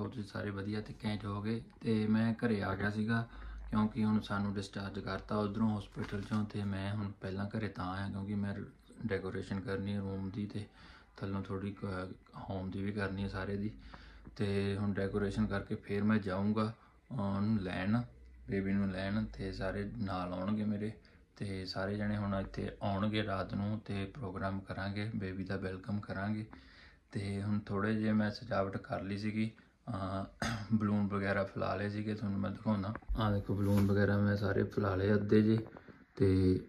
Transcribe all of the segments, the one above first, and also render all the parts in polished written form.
Hope तुसीं सारे वधिया ते घैंट हो गए। तो मैं घरे आ गया सीगा क्योंकि हुण सानू डिस्चार्ज करता उधरों हॉस्पिटल चों। ते मैं हुण पहलां घरे तां आया क्योंकि मैं डेकोरेशन करनी है रूम की, ते थल्लों थोड़ी होम की भी करनी है सारे दी। ते हुण डेकोरेशन करके फिर मैं जाऊँगा उन्हूं लैण, बेबी नूं लैण, ते सारे नाल आउणगे मेरे। ते सारे जने हुण इत्थे आउणगे रात नूं ते प्रोग्राम करांगे, बेबी दा वैलकम करांगे। ते हुण थोड़े जे मैं सजावट कर ली सीगी, बलून वगैरह फैला ले सीगे, तुहानूं मैं दिखाउणा। आ देखो बलून वगैरह मैं सारे फैला ले अद्धे जे। ते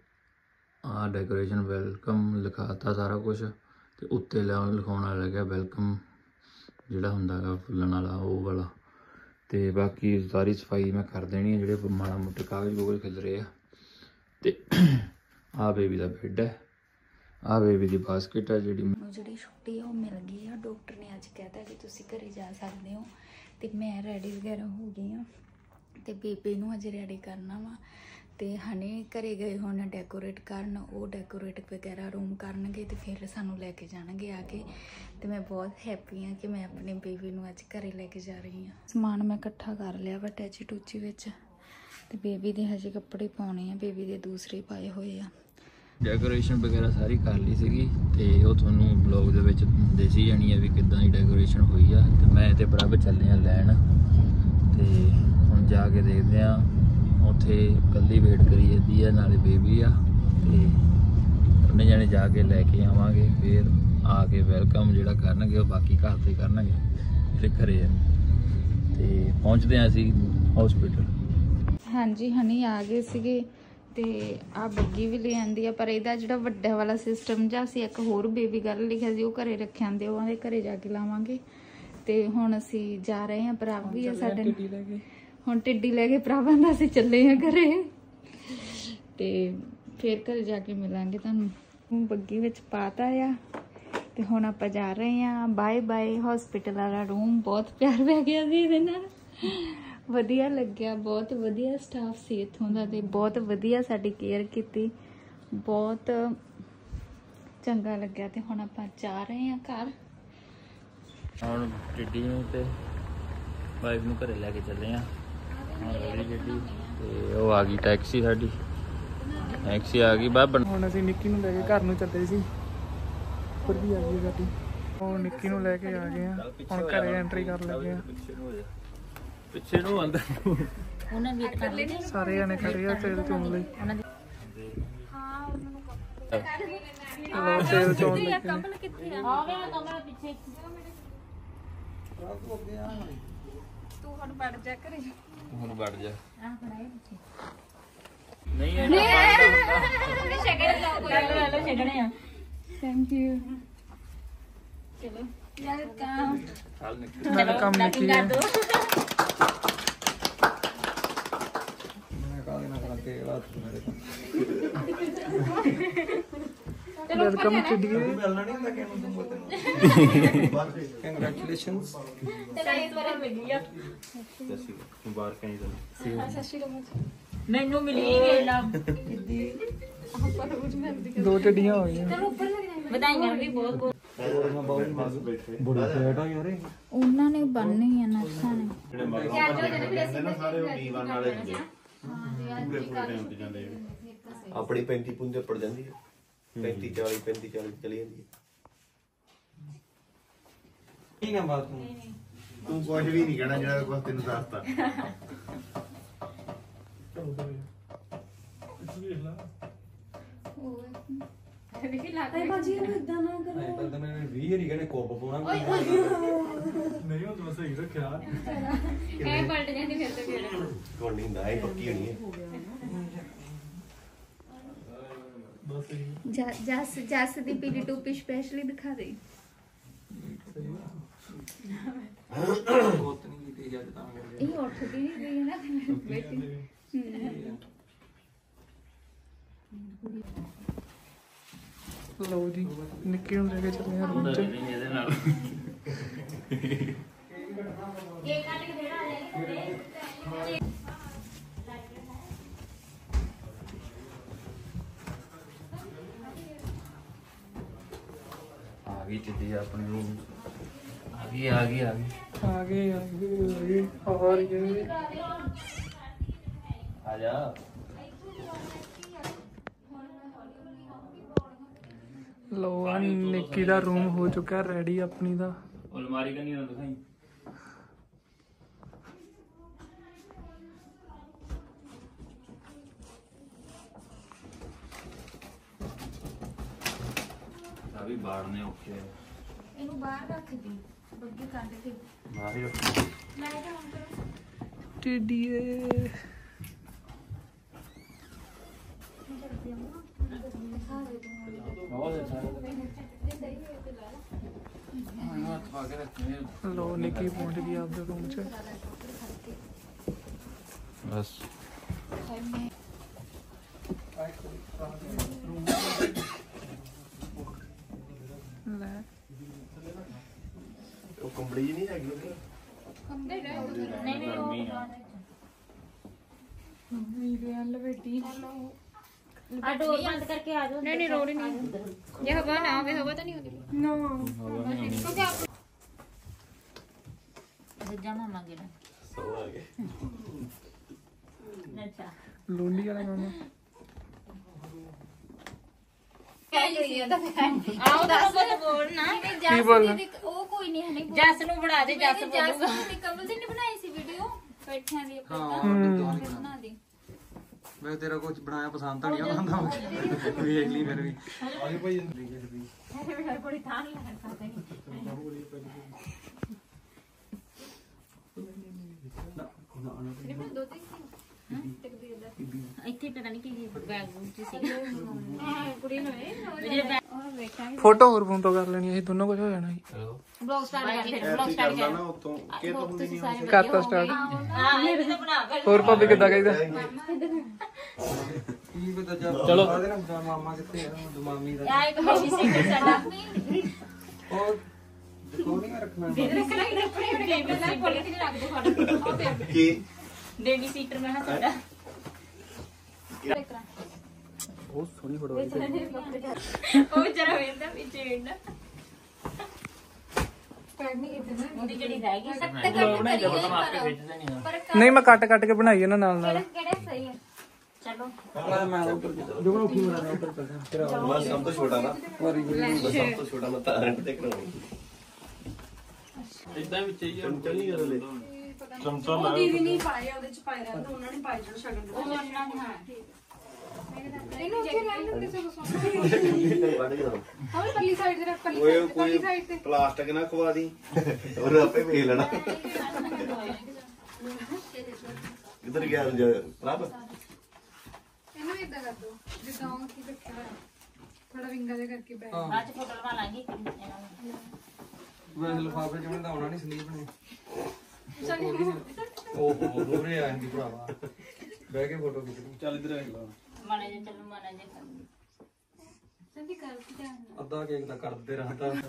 आ डेकोरेशन वैलकम लिखाता सारा कुछ, ते उत्ते लिखाउण लग गया वैलकम जिहड़ा हुंदा गा फुल्लां वाला ओह वाला। ते बाकी सारी सफाई मैं कर देनी है, जिहड़े माड़ा मोटे कागज कुगज खिलरे आ। ते आ बेबी दा बैड है, आ बेबी दी बास्केट है जिहड़ी छुट्टी है वो मिल गई है। डॉक्टर ने अज कहता कि तुसीं घरे जा सकते हो। तो मैं रेडी वगैरह हो गई हाँ, तो बेबी नूं अजे रेडी करना वा। तो हने घरे गए होने डेकोरेट करन, वो डेकोरेट वगैरह रूम करनगे तो फिर सानू लैके जाणगे आके। तो मैं बहुत हैप्पी हाँ कि मैं अपने बेबी नूं अज घरे लैके जा रही हाँ। समान मैं इकट्ठा कर लिया वा टैची टूची विच, ते बेबी दे हजे कपड़े पाने हैं, बेबी दे दूसरे पाए हुए आ। डेकोरेशन वगैरह सारी कर ली सीगी, ते वो तुहानूं ब्लॉग दे विच दिसी जानी है भी किदां दी डेकोरेशन हुई आ। ते मैं ते प्रभ चले आ लैण, ते हुण जाके देखदे आ। उत्थे कल्ली वेट करी जांदी है, नाले बेबी आ, ते उन्ने जने जाके लैके आवांगे। फिर आके वैलकम जिहड़ा करनगे वो बाकी घर ते करनगे, फिर घरे ते पहुंचदे आ असीं हॉस्पिटल। हाँ जी हनी आ गए सीगे, ते आ बग्गी भी ले आंदी है, पर इहदा जिहड़ा वड्डा वाला सिस्टम जिहा असीं एक होर बेबी गर्ल लिखिया सी, ओह घरे रखिया आंदे, उहनां दे घरे जाके लावांगे। ते हुण असीं जा रहे हैं, प्रभ भी है साडे हुण टिड्डी लैके प्रभ आंदा असीं चले हैं घरे। ते फिर घरे जाके मिलांगे तुहानूं। बग्गी विच पाता आ, ते हुण आपां जा रहे हैं। Bye bye. हॉस्पिटल वाला रूम बहुत प्यार पै गया सी इहदे नाल, वधिया लग्या, बहुत वधिया स्टाफ सी इत्थों दा, ते बहुत वधिया साडी केयर कीती, बहुत चंगा लग्या। ते हुण आपां जा रहे हैं घर। हुण टिड्डी नूं ते वाइफ नूं घरे लैके चले आ। टिड्डी ते ओह आ गई टैक्सी, साडी टैक्सी आ गई। बाबा हुण असीं निक्की नूं लैके घर नूं चले सी, उपर भी आ गई साडी। ਉਹ ਨਿੱਕੀ ਨੂੰ ਲੈ ਕੇ ਆ ਗਏ ਆ, ਹੁਣ ਘਰੇ ਐਂਟਰੀ ਕਰ ਲੱਗੇ ਆ। ਪਿੱਛੇ ਨੂੰ ਅੰਦਰ ਉਹਨਾਂ ਵੇਟ ਕਰ ਲੈਣੇ ਸਾਰੇ ਜਣੇ ਖੜੇ ਆ ਤੇਲ ਚੋਣ ਲਈ। ਲੋ ਤੇਲ ਚੋਣ ਲਈ ਕਮਲ ਕਿੱਥੇ ਆ ਗਿਆ? ਕਮਲ ਪਿੱਛੇ ਤੂੰ ਹੁਣ ਵੜ ਜਾ ਘਰੇ, ਹੁਣ ਵੜ ਜਾ। ਆ ਫੜਾਏ ਪਿੱਛੇ ਨਹੀਂ ਹੈ ਨਾ ਛੇੜੇ ਜਾਓ, ਕੋਈ ਲੈ ਲੋ ਛੇੜਨੇ ਆ। Thank you. चलो वेलकम। वेलकम निकी है। वेलकम टिड्डी। कंग्रेचुलेशंस। मैनू मिली वेला दो टिड्डियां हो गई। ਵਧਾਈਆਂ ਵੀ ਬਹੁਤ ਬਹੁਤ। ਉਹਨਾਂ ਨੇ ਬੰਨ੍ਹਣੀ ਆ ਨਰਸਾਂ ਨੇ। ਆਪਣੀ 35 ਪੁੰਦੇ ਪੜ ਜਾਂਦੀ ਹੈ, 35 40 35 40 ਚਲੀ ਜਾਂਦੀ ਹੈ। ਠੀਕ ਹੈ ਬਾਤ ਤੂੰ ਕੁਝ ਵੀ ਨਹੀਂ ਕਹਿਣਾ ਜਿਹੜਾ ਕੁਝ ਤੈਨੂੰ ਦੱਸਤਾ। ਬਾਜੀ ਨੂੰ ਇਦਾਂ ਨਾ ਕਰੋ। ਤਾਂ ਮੈਂ 20 ਵਾਰੀ ਕਹਿੰਦੇ ਕੋਪ ਪਾਉਣਾ ਨਹੀਂ ਉਹ ਤਾਂ ਸਹੀ ਰੱਖਿਆ। ਇਹ ਪਲਟ ਜਾਂਦੀ ਫਿਰ ਤੇ ਫਿਰ ਕੋਣ ਨਹੀਂ ਹੁੰਦਾ, ਇਹ ਪੱਕੀ ਹੋਣੀ ਹੈ। ਜਸ ਦੀ ਪੀਲੀ ਟੋਪੀ ਸਪੈਸ਼ਲੀ ਦਿਖਾ ਦੇ। ਬਹੁਤ ਨਹੀਂ ਕੀਤੀ ਜਦ ਤਾਂ ਇਹ ਉੱਠਦੀ ਨਹੀਂ ਗਈ ਨਾ ਬੇਟੀ। ਲਓ ਜੀ ਨਿੱਕੀ ਨੂੰ ਲੈ ਕੇ ਚੱਲੇ ਆ ਰੂਮ 'ਚ। ਇਹਦੇ ਨਾਲ ਕੇਕ ਕੱਟ ਕੇ ਦੇਣਾ ਆ ਜਾਏਗੀ। आ गई टिड्डी अपने रूम। आ गई आ गई आ गई। आगे और ये आजा लो निक्की दा रूम हो चुका रेडी अपनी दा अलमारी का नहीं दिखाई अभी बाढ़ने ओके ਇਹਨੂੰ ਬਾਹਰ ਰੱਖ ਦੀ ਬੱਗੀ ਕੱਢ ਕੇ बाहर ही रखो ਲੈ ਜਾ ਹੁਣ ਕਰੋ टिडिए बहुत अच्छा हाथ पाके रखते हैं लो निक्की पहुंच गई आपके रूम च बस ले ਉਹ ਕੰਬਲੀ ਨਹੀਂ ਹੈਗੀ ਉਹਦੀ ਨਹੀਂ ਨਹੀਂ ਉਹ ਆ ਡੋਰ ਬੰਦ ਕਰਕੇ ਆ ਜਾਓ नहीं रोड नहीं ये हवा ना आवे हवा तो नहीं होती ਸੱਜਾ ਮਾਮਾ ਗਿਆ ਸੋ ਆ ਗਏ ਅੱਛਾ लूंडी वाला मामा ਆਓ ਤਾਂ ਬਸ ਬੋਲ ਨਾ की बोल ਉਹ ਕੋਈ ਨਹੀਂ ਹੈ ਨਹੀਂ ਜੱਸ ਨੂੰ ਬਣਾ ਦੇ ਜੱਸ ਬੋਲੂਗਾ ਤੇ ਕਮਲ ਜੀ ਨੇ ਬਣਾਈ ਸੀ ਵੀਡੀਓ ਬੈਠਿਆਂ ਦੀ ਆਪਾਂ ਬਣਾ ਦੀ मैं तेरा कुछ बनाया पसंद तो नहीं आंदा देख ली फिर भी ਬੜੀ ਥਾਂ ਲੱਗ ਸਕਦਾ ਇੱਥੇ ਪਤਾ ਨਹੀਂ ਕੀ ਬੈਗ ਵਿੱਚ ਸੀ ਕੁੜੀ ਨੂੰ ਮੇਰੇ ਬੈਗ ਉਹ ਵੇਖਾਂਗੇ फोटो और फोन तो कर लेनी है दोनों कुछ हो जाना है ਬਲੌਗ ਸਟਾਰਟ ਕਰ ਫਿਰ ਬਲੌਗ ਕੀ ਸਟਾਰਟ ਕਰਦਾ ਕਰ ਨਾ ਉਤੋਂ ਕਿ ਤੋਂ ਹੁੰਦੀ ਨਹੀਂ करता स्टार्ट ਹਾਂ ਇਹ ਤਾਂ ਬਣਾ ਕਰ और भाभी किदा कहीदा की पता चलो ना मामा कितने है मामी दा ਆ ਇੱਕ ਬੇਬੀ ਸੀਕਰ ਸਾਡਾ और देखो नहीं रखना ਰੱਖਣਾ ਹੀ ਰੱਖਣਾ ਬੇਬੀ ਸੀ ਕੋਲ ਕਿ ਰੱਖ ਦੋ ਫੜ ਕੀ ਬੇਬੀ ਸੀਟਰ ਮੈਂ ਸਾਡਾ बहुत सोनी फोटो ਉਹ ਜਰਾ ਵੇਂਦਾ ਪਿੱਛੇ ਵੇਂਦਾ ਉਹਦੀ ਜਿਹੜੀ ਰਹਿ ਗਈ ਸਭ ਤੱਕ बनाई जब तुम आपके भेजते नहीं ना ਪਰ नहीं मैं कट कट के बनाई है ना नाल नाल ਕਿਹੜੇ ਸਹੀ ਹੈ ਚਲੋ मैं ऊपर जो उठी बना रहा ऊपर चल तेरा ਮੈਂ ਸਭ ਤੋਂ ਛੋਟਾ ਨਾ और ਮੈਂ ਸਭ ਤੋਂ ਛੋਟਾ ਮੈਂ ਤਾਂ ਰੈਂਟ ਤੇ ਕਰਾਉਂ इतना भी चाहिए ਚਮਚਾ ਨਹੀਂ ਕਰ ਲੈ ਉਹ ਦੀਦੀ ਨਹੀਂ ਪਾਏ ਉਹਦੇ ਚ ਪਾਏ ਰਹਿੰਦੇ ਉਹਨਾਂ ਨੇ ਪਾਏ ਜਿਹੜਾ ਸ਼ਗਨ ਉਹ ਮੰਨਣਾ ਹਾਂ ਇਹਨੂੰ ਉੱਥੇ ਰਹਿਣ ਦਿੰਦੇ ਸਭ ਸੋਹਣਾ ਕੱਢ ਕੇ ਦਓ ਹੋਰ ਪਰਲੀ ਸਾਈਡ ਤੇ ਰੱਖ ਪਰਲੀ ਓਏ ਸਾਈਡ ਕੋਈ ਸਾਈਡ ਤੇ ਪਲਾਸਟਿਕ ਨਾ ਖਵਾ ਦੀ ਉਹ ਆਪੇ ਵੇਖ ਲੈਣਾ ਕਿੱਧਰ ਗਿਆ ਪ੍ਰਭ ਇਹਨੂੰ ਇਦਾਂ ਕਰ ਦੋ ਜਿੱਦਾਂ ਉਹ ਕੀ ਰੱਖਿਆ ਹੋਇਆ ਥੋੜਾ ਵਿੰਗਾ ਦੇ ਕਰਕੇ ਬੈਠ ਬਾਅਦ ਚ ਫੋਟੋ ਲਵਾ ਲਾਂਗੇ वैसे लिफाफे च बनदा होना नहीं स्लीप ने ओहो दोरे आंदी भरावा बैठ के फोटो खिंच चल इधर आ ਮਾਣੇ ਜੇ ਚੱਲੂ ਮਾਣਾ ਜੇ ਕਰ ਸੰਦੀ ਕਰ ਕੇ ਧਿਆਨ अद्धा केक दा करदे रहता ਨਾਲ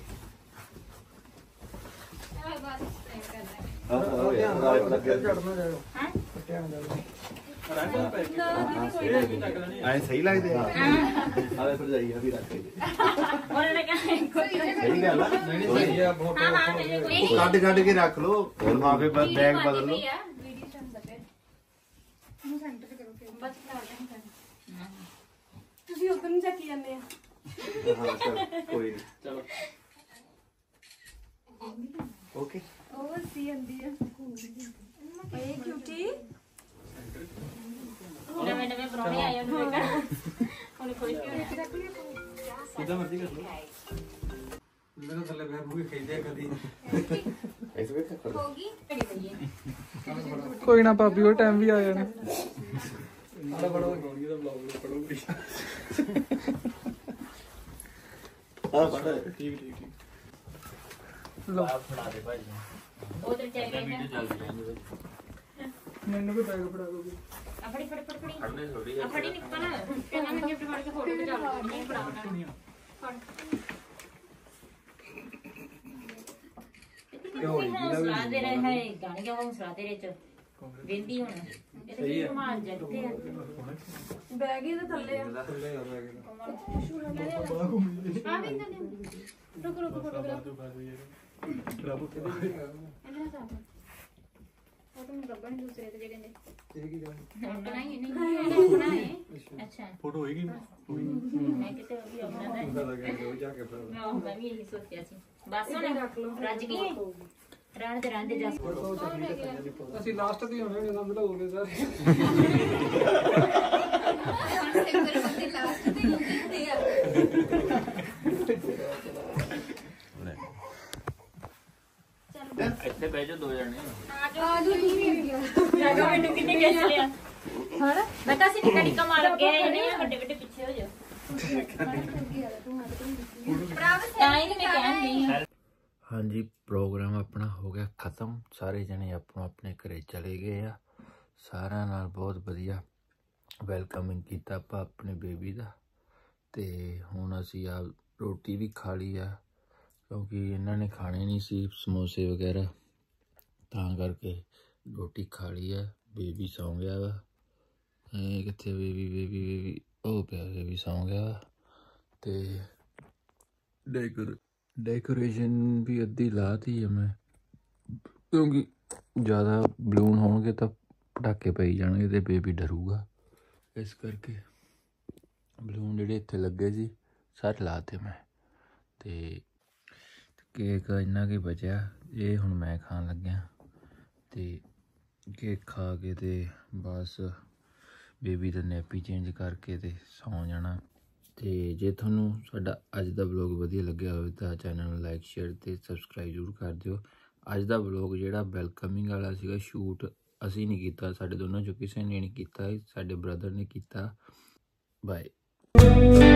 ਬਾਅਦ ਸਟ੍ਰੇਟ ਕਰਨਾ ਹਾਂ ਹਾਂ ਯਾਰ ਨਾਲੇ ਪਤਾ ਕਿ चढ़ना जाओ ਹਾਂ कट्टिया ना जाओ ਐ ਸਹੀ ਲੱਗਦੇ ਆ ਆਲੇ ਫਿਰ ਜਾਈਏ ਵੀ ਰੱਖ ਕੇ ਉਹਨਾਂ ਨੇ ਕਿਹਾ ਸਹੀ ਗੱਲ ਆ नहीं सही है फोटो ਹਾਂ ਹਾਂ ਮੇਰੇ ਕੋਈ ਉਹ ਕੱਢ ਕੱਢ ਕੇ ਰੱਖ ਲਓ ਲਿਫਾਫੇ ਬੈਗ ਬਦਲ ਲਓ ਵੀਡੀਓ ਚੰਦਾ ਫਿਰ ਨੂੰ ਸੈਂਟਰ ਕਰੋ ਫਿਰ ਬਸ ਕਰ ਲੈਣ ਤੁਸੀਂ ਉਧਰ ਨੂੰ ਚੱਕੀ ਜਾਂਦੇ ਆ ਹਾਂ ਚਲ ਕੋਈ ਨਹੀਂ ਚਲੋ ਓਕੇ ਉਹ ਸੀ ਆਂਦੀ ਆ ਏ ਕਿਊਟੀ ਨਵੇਂ ਨਵੇਂ ਬਰੋਣੇ ਆਏ ਉਹਨੂੰ ਵੇਖਣਾ ਉਹਨੇ ਕੋਈ ਕਿਉਂ सीधा मर्जी कर लो मेरे थल्ले बैठ के खींचे कदी ਐਸੇ ਵੇਖ ਕਰ ਹੋਗੀ कोई ना भाभी वो टाइम भी आ जाना आड़ा बड़ा गौरी दा ब्लॉग पढ़ोगी ਹਾਂ ਪੜਾ लो आप फड़ा दे भाई ਉਧਰ ਚੱਲ ਗਏ वीडियो चल रही है मैंने भी बैग पड़ा दोगे ਫੜੀ ਫੜੀ ਫੜੀ ਫੜੀ फड़ने थोड़ी ਆ ਫੜੀ ਨਿਕਲ ਪਹਿਲਾਂ ਮੈਂ ਗਿਫਟ ਫੜ ਕੇ ਫੋਟੋ ਖਿਚਾ ਨਹੀਂ ਫੜਾਉਣਾ ਫੜ ਹੌਸਲਾ ਦੇ ਰਹੇ ਹੈ ਗਾਣੇ ਦਾ ਹੌਸਲਾ ਤੇਰੇ ਚ ਵੇਂਦੀ ਹੁਣ ਇਹ ਤਾਂ ਕੀ ਕਮਾਲ ਜੱਟੇ ਆ ਬੈਗ ਹੀ ਤਾਂ ਥੱਲੇ ਆ थल्ले आ बैग ਆ ਵੀ ਇੰਦਾ ਰੁਕ ਰੁਕ ਫੋਟੋਗ੍ਰਾਫ ਅੱਛਾ ਫੋਟੋ ਹੋਏਗੀ ਮੈਂ ਕਿਤੇ ਉਹ ਵੀ ਆਪਣਾ ਦਾ ਮੈਂ ਵੀ ਇਹੀ ਸੋਚਿਆ ਸੀ ਬਸ ਹੁਣ ਰੱਜ ਗਈ ਰਹਿਣ ਦੇ ਜਾ ਅਸੀਂ ਲਾਸਟ ਤੇ ਹੋਣੇ ਨੇ ਸਮਝ ਲਓਗੇ ਸਾਰੇ ਇੱਥੇ ਬਹਿ ਜਾ 2 ਜਣੇ ਮੈਨੂੰ ਕਿੰਨੇ ਗੈਸ ਲਿਆ ਹਾਂ ਮੈਂ ਤਾਂ ਸੀ ਨਿੱਕਾ ਮਾਰ ਗਿਆ ਇਹਨੇ ਵੱਡੇ ਪਿੱਛੇ ਹੋ ਜਾ ਤਾਂ ਹੀ ਮੈਂ ਕਹਿੰਦੀ ਹਾਂ ਹਾਂਜੀ ਪ੍ਰੋਗਰਾਮ ਆਪਣਾ ਹੋ ਗਿਆ ਖਤਮ ਸਾਰੇ ਜਣੇ ਆਪੋ ਆਪਣੇ ਘਰੇ ਚਲੇ ਗਏ ਆ ਸਾਰਿਆਂ ਨਾਲ ਬਹੁਤ ਵਧੀਆ ਵੈਲਕਮਿੰਗ ਕੀਤਾ ਆਪਾਂ ਆਪਣੇ ਬੇਬੀ ਦਾ ਤੇ ਹੁਣ ਅਸੀਂ ਆ ਰੋਟੀ ਵੀ ਖਾ ਲਈ ਆ ਕਿਉਂਕਿ ਇਹਨਾਂ ਨੇ ਖਾਣੇ ਨਹੀਂ ਸੀ ਸਮੋਸੇ ਵਗੈਰਾ ਤਾਂ ਕਰਕੇ ਰੋਟੀ ਖਾ ਲਈ ਆ ਬੇਬੀ ਸੌਂ ਗਿਆ ਵਾ ਕਿੱਥੇ ਬੇਬੀ ਉਹ ਪਿਆ ਬੇਬੀ ਸੌਂ ਗਿਆ ਤੇ ਡੈਕੋਰੇਸ਼ਨ ਵੀ ਅੱਧੀ ਲਾਤੀ ਹੈ ਮੈਂ ਕਿਉਂਕਿ ਜ਼ਿਆਦਾ ਬਲੂਨ ਹੋਣਗੇ ਤਾਂ ਪਟਾਕੇ ਪਈ ਜਾਣਗੇ ਤੇ ਬੇਬੀ ਡਰੂਗਾ ਇਸ ਕਰਕੇ ਬਲੂਨ ਜਿਹੜੇ ਇੱਥੇ ਲੱਗੇ ਸੀ ਸਾਰੇ ਲਾਤੇ ਮੈਂ ਤੇ ਕੇਕ ਇੰਨਾ ਕੀ ਬਚਿਆ ਇਹ ਹੁਣ ਮੈਂ ਖਾਣ ਲੱਗਿਆ ਤੇ ਕੇਕ ਖਾ ਕੇ ਤੇ ਬਸ ਬੇਬੀ ਦਾ ਨੈਪੀ ਚੇਂਜ ਕਰਕੇ ਤੇ ਸੌਂ ਜਾਣਾ ਤੇ ਜੇ ਤੁਹਾਨੂੰ ਸਾਡਾ ਅੱਜ ਦਾ ਵਲੋਗ ਵਧੀਆ ਲੱਗਿਆ ਹੋਵੇ ਤਾਂ ਚੈਨਲ ਨੂੰ ਲਾਈਕ ਸ਼ੇਅਰ ਤੇ ਸਬਸਕ੍ਰਾਈਬ ਜ਼ਰੂਰ ਕਰ ਦਿਓ ਅੱਜ ਦਾ ਵਲੋਗ ਜਿਹੜਾ ਵੈਲਕਮਿੰਗ ਵਾਲਾ ਸੀਗਾ ਸ਼ੂਟ ਅਸੀਂ ਨਹੀਂ ਕੀਤਾ ਸਾਡੇ ਦੋਨਾਂ ਚੋਂ ਕਿਸੇ ਨੇ ਨਹੀਂ ਕੀਤਾ ਸਾਡੇ ਬ੍ਰਦਰ ਨੇ ਕੀਤਾ ਬਾਏ